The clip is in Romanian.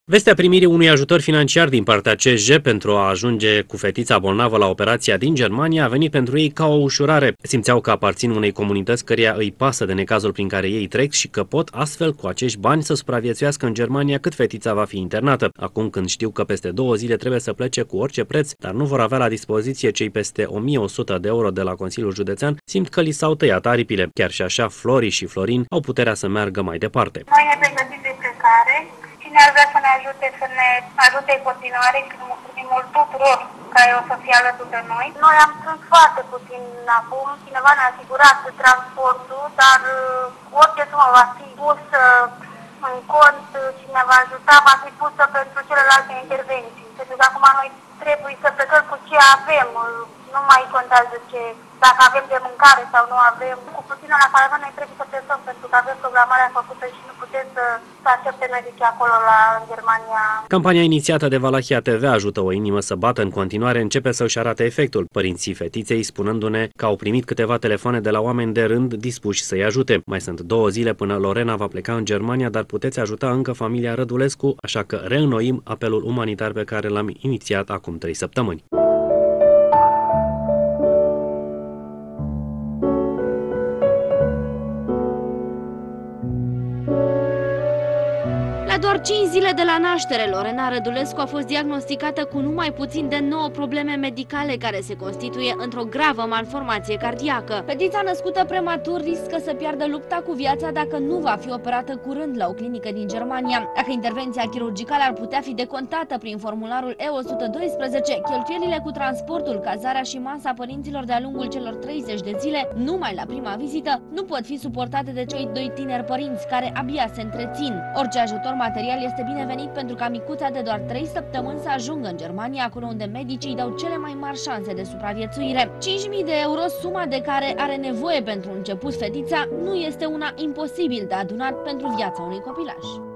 Vestea primirii unui ajutor financiar din partea CSG pentru a ajunge cu fetița bolnavă la operația din Germania a venit pentru ei ca o ușurare. Simțeau că aparțin unei comunități căreia îi pasă de necazul prin care ei trec și că pot astfel cu acești bani să supraviețuiască în Germania cât fetița va fi internată. Acum când știu că peste 2 zile trebuie să plece cu orice preț, dar nu vor avea la dispoziție cei peste 1100 de euro de la Consiliul Județean, simt că li s-au tăiat aripile. Chiar și așa, Flori și Florin au puterea să meargă mai departe. Noi ne pregătim de plecare. Cine ar vrea să ne ajute în continuare și mulțumim mult tuturor care o să fie alături de noi. Noi am strâns foarte puțin acum, cineva ne-a asigurat transportul, dar orice sumă va fi pusă în cont și ne va ajuta, va fi pusă pentru celelalte intervenții. Pentru că acum noi trebuie să plecăm cu ce avem, nu mai contează dacă avem de mâncare sau nu avem. Cu puțină la care noi trebuie să plecăm pentru că avem programarea făcută și nu putem să aștepte medicii acolo în Germania. Campania inițiată de Valahia TV Ajută o inimă să bată în continuare începe să își arate efectul. Părinții fetiței spunându-ne că au primit câteva telefoane de la oameni de rând dispuși să-i ajute. Mai sunt 2 zile până Lorena va pleca în Germania, dar puteți ajuta încă familia Rădulescu, așa că reînnoim apelul umanitar pe care l-am inițiat acum 3 săptămâni. La doar 5 zile de la naștere, Lorena Rădulescu a fost diagnosticată cu numai puțin de 9 probleme medicale care se constituie într-o gravă malformație cardiacă. Fetița născută prematur riscă să piardă lupta cu viața dacă nu va fi operată curând la o clinică din Germania. Dacă intervenția chirurgicală ar putea fi decontată prin formularul E112, cheltuielile cu transportul, cazarea și masa părinților de-a lungul celor 30 de zile, numai la prima vizită, nu pot fi suportate de cei 2 tineri părinți care abia se întrețin. Orice ajutor material este binevenit pentru ca micuța de doar 3 săptămâni să ajungă în Germania, acolo unde medicii îi dau cele mai mari șanse de supraviețuire. 5.000 de euro, suma de care are nevoie pentru început fetița, nu este una imposibil de adunat pentru viața unui copilaș.